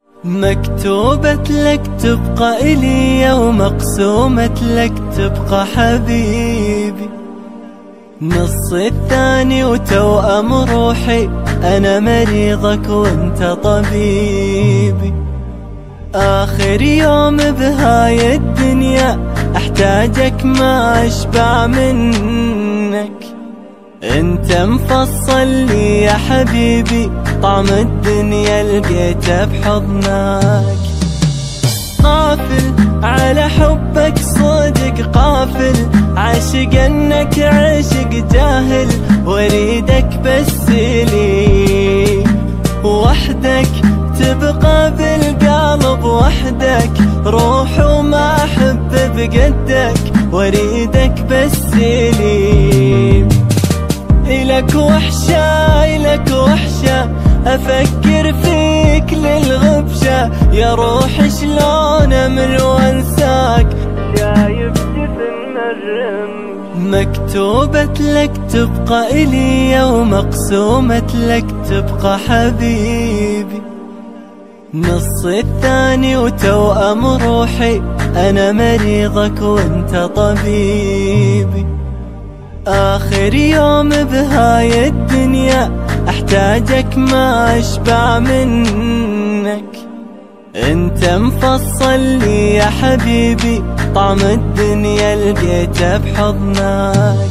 مكتوبة لك تبقى إلي ومقسومة لك تبقى حبيبي، نص الثاني وتوأم روحي، أنا مريضك وانت طبيبي. آخر يوم بهاي الدنيا أحتاجك ما أشبع منك، انت مفصل لي يا حبيبي، طعم الدنيا لقيته بحضنك. قافل على حبك صدق قافل، عاشق انك عاشق جاهل، واريدك بس لي وحدك، تبقى بالقلب وحدك، روح وما احب بقدك، واريدك بس لي. إلك وحشة إلك وحشة، أفكر فيك للغبشة، يا روح شلون أمل وانساك، شايف جفن الرمش. مكتوبة لك تبقى إلي ومقسومة لك تبقى حبيبي، نص الثاني وتوأم روحي، أنا مريضك وانت طبيبي. آخر يوم بهاي الدنيا أحتاجك ما أشبع منك، انت مفصل لي يا حبيبي، طعم الدنيا لقيته بحضنك.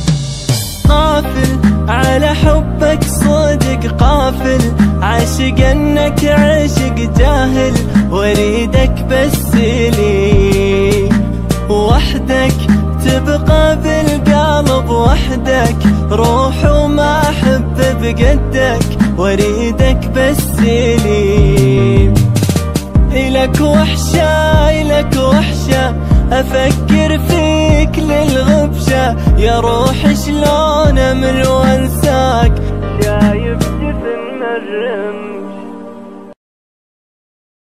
قافل على حبك صدق قافل، عاشق انك عاشق جاهل، واريدك بس لي وحدك، تبقى بالقلب وحدك، روح وما احب بقدك، واريدك بس لي. إلك وحشة إلك وحشة، أفكر فيك للغبشة، يا روح شلون أمل وانساك،